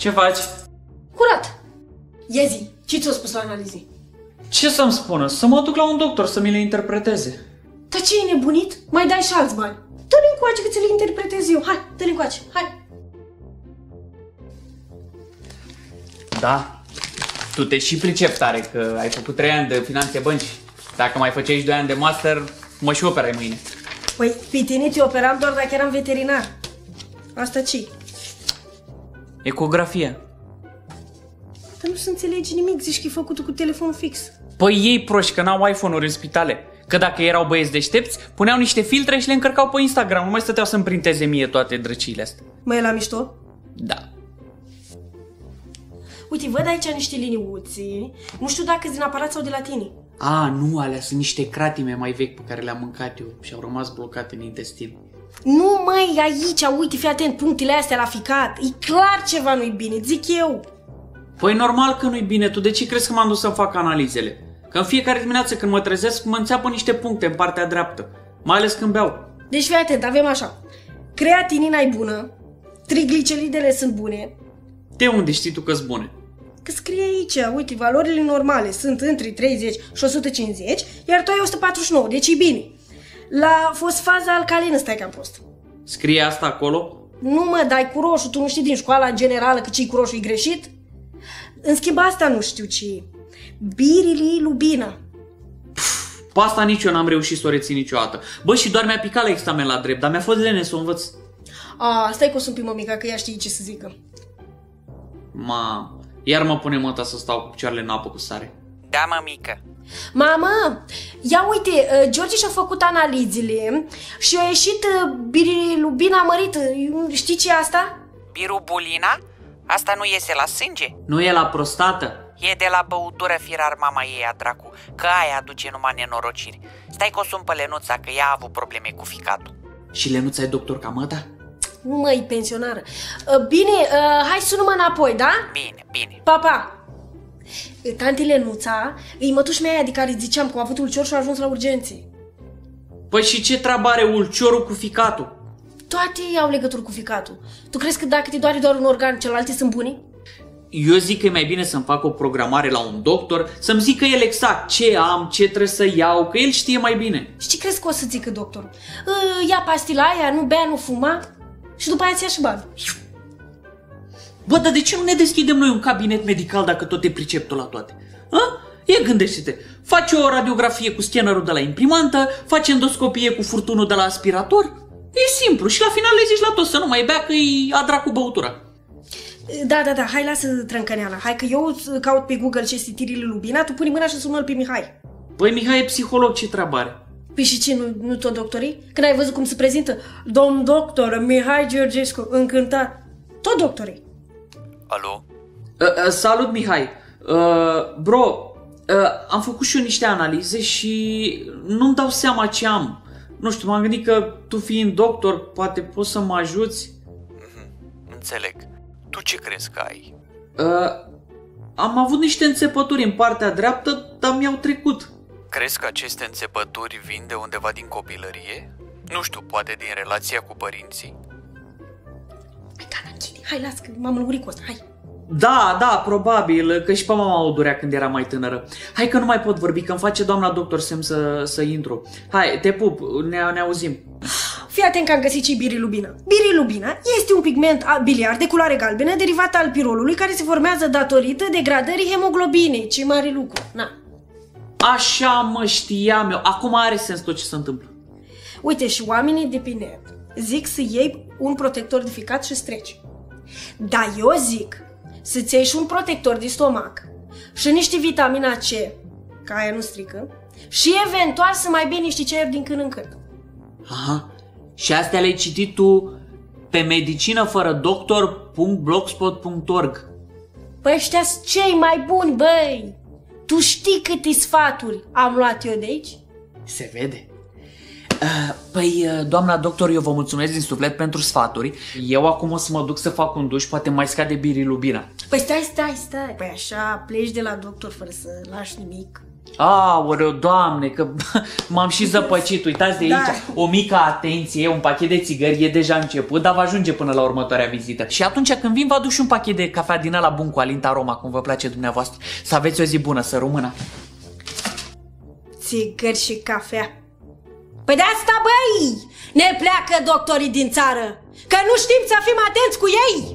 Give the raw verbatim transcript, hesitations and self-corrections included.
Ce faci? Curat. Ia zi, ce ți-a spus la analize? Ce să-mi spună? Să mă duc la un doctor să mi le interpreteze. Dar ce e nebunit? Mai dai și alți bani. Dă-le încoace că ți le interpretez eu. Hai, dă-le încoace, hai. Da, tu te și pricep tare că ai făcut trei ani de finanțe bănci. Dacă mai făceai și doi ani de master, mă și operai mâine. Păi, pe tine te operam doar dacă eram veterinar. Asta ce? Ecografia. Dar nu se înțelege nimic, zici că e făcutul cu telefonul fix. Păi ei proști că n-au iPhone-uri în spitale. Că dacă erau băieți deștepți, puneau niște filtre și le încărcau pe Instagram. Nu mai stăteau să-mi printeze mie toate drăciile astea. Mai e la mișto? Da. Uite, văd aici niște liniuțe. Nu știu dacă sunt din aparat sau de la tine. A, nu, alea sunt niște cratime mai vechi pe care le-am mâncat eu și au rămas blocate în intestin. Nu, măi, aici, uite, fii atent, punctele astea la ficat. E clar ceva nu-i bine, zic eu. Păi normal că nu-i bine, tu de ce crezi că m-am dus să-mi fac analizele? Că în fiecare dimineață când mă trezesc, mă înțeapă niște puncte în partea dreaptă, mai ales când beau. Deci fii atent, avem așa. Creatinina e bună, trigliceridele sunt bune. De unde știi tu că-s bune? Că scrie aici, uite, valorile normale sunt între treizeci și o sută cincizeci, iar tu ai o sută patruzeci și nouă, deci e bine. La fosfaza alcalină stai că am prost. Scrie asta acolo? Nu mă, dai cu roșu, tu nu știi din școala în generală că ce-i cu roșu e greșit? În schimb asta nu știu ce e. Birililubina. Pe asta nici eu n-am reușit să o rețin niciodată. Bă, și doar mi-a picat la examen la drept, dar mi-a fost lene să o învăț. A, stai că o sunt pe mămica, că ea știe ce să zică. Ma, iar mă pune măta să stau cu picioarele în apă cu sare. Da, mămică. Mamă, ia uite, George și-a făcut analizele și a ieșit birilubina mărită. Știi ce e asta? Birubulina? Asta nu iese la sânge? Nu e la prostată? E de la băutură firar mama ei, a dracu, că aia aduce numai nenorociri. Stai că o sun pe Lenuța, că ea a avut probleme cu ficatul. Și Lenuța e doctor ca măta? Nu mă, e pensionară. Bine, hai sună-mă înapoi, da? Bine, bine. Pa, pa! Tanti Lenuța, e mătuși mea aia de care ziceam că a avut ulcior și a ajuns la urgențe. Păi și ce treabă are ulciorul cu ficatul? Toate au legătură cu ficatul. Tu crezi că dacă te doare doar un organ, celelalte sunt bune? Eu zic că e mai bine să-mi fac o programare la un doctor, să-mi zică el exact ce am, ce trebuie să iau, că el știe mai bine. Și ce crezi că o să zică doctorul? Ia pastila aia, nu bea, nu fuma și după aia ți-ia și bani. Bă, dar de ce nu ne deschidem noi un cabinet medical dacă tot te pricep tu la toate? A? Ia gândește-te, faci o radiografie cu scannerul de la imprimantă, faci endoscopie cu furtunul de la aspirator. E simplu și la final le zici la toți să nu mai bea că e a dracu băutura. Da, da, da, hai lasă trâncăneala. Hai că eu caut pe Google ce sitirile Lubina, tu pune mâna și sună-l pe Mihai. Păi Mihai e psiholog, ce treabă are? Păi și ce, nu, nu tot doctorii? Când ai văzut cum se prezintă? Domn doctor Mihai Georgescu, încântat. Tot doctorii. Alo? Uh, uh, salut Mihai. Uh, bro, uh, am făcut și eu niște analize și nu-mi dau seama ce am. Nu știu, m-am gândit că tu fiind doctor, poate poți să mă ajuți? Mm-hmm. Înțeleg. Tu ce crezi că ai? Uh, am avut niște înțepături în partea dreaptă, dar mi-au trecut. Crezi că aceste înțepături vin de undeva din copilărie? Nu știu, poate din relația cu părinții? Hai, Gana, închide. Hai, las că m-am lămurit cu asta, hai. Da, da, probabil, că și pe mama o durea când era mai tânără. Hai că nu mai pot vorbi, că îmi face doamna doctor semn să, să intru. Hai, te pup, ne, ne auzim. Fii atent că am găsit și birilubina. Birilubina este un pigment biliar de culoare galbenă derivat al pirolului care se formează datorită degradării hemoglobinei. Ce mare lucru, na. Așa mă știam eu, acum are sens tot ce se întâmplă. Uite, și oamenii de pe net zic să iei un protector de ficat și streci. Dar eu zic să-ți iei și un protector de stomac și niște vitamina C, că aia nu strică, și eventual să mai bei niște ceaiuri din când în când. Aha, și astea le-ai citit tu pe medicină fără doctor punct blogspot punct org. Păi ăștia-s cei mai buni, băi! Tu știi câte sfaturi am luat eu de aici? Se vede. Uh, păi, doamna doctor, eu vă mulțumesc din suflet pentru sfaturi. Eu acum o să mă duc să fac un duș, poate mai scade birilubina. Păi stai, stai, stai. Păi așa pleci de la doctor fără să lași nimic. Aoleu, Doamne, că m-am și zăpăcit. Uitați de aici, Da. o mică atenție, un pachet de țigări, e deja început, dar va ajunge până la următoarea vizită. Și atunci când vin, vă aduc și un pachet de cafea din ăla bun cu Alinta Aroma, cum vă place dumneavoastră. Să aveți o zi bună, să rămână. Țigări și cafea. Păi de asta, băi, ne pleacă doctorii din țară, că nu știm să fim atenți cu ei.